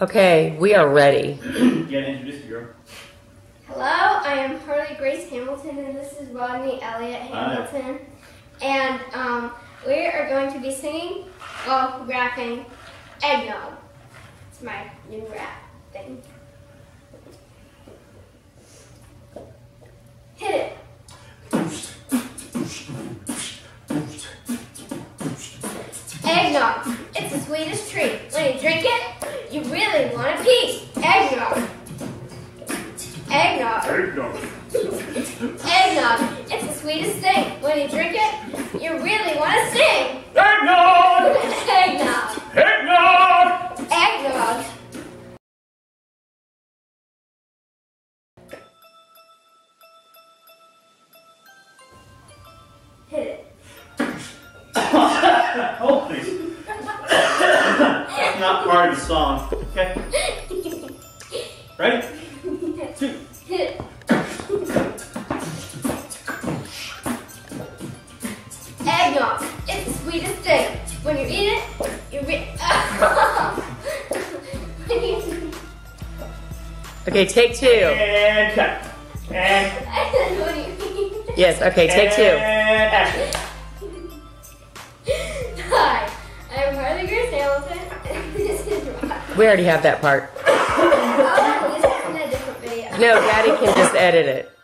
Okay, we are ready. Yeah, introduce the girl. Hello, I am Harley-Grace Hamilton, and this is Rodney Elliott Hamilton. Hi. And we are going to be singing, rapping, Eggnog. It's my new rap thing. Hit it. Eggnog, it's the sweetest treat. When you drink it, you really want a piece. Eggnog. Eggnog. Eggnog. Eggnog, it's the sweetest thing. When you drink it, you really want to sing. Eggnog! Eggnog. Eggnog! Eggnog. Hit it. Oh, please. That's not part of the song. Okay? Ready? 2. Hit it. Eggnog, it's the sweetest thing. When you eat it, you Okay, take 2. And cut. And when you eat it. Yes, okay, take 2. And action. Hi, I'm Harley-Grace Hamilton. This is Rod. We already have that part. Oh, this is in a different video. No, Daddy can just edit it.